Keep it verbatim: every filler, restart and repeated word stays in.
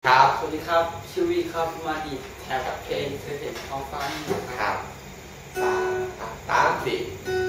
ครับสวัสดีครับชื่อวีครับมาดีแถวเพลงเคยเห็นท้องฟ้านี่นะครับสามสามสี่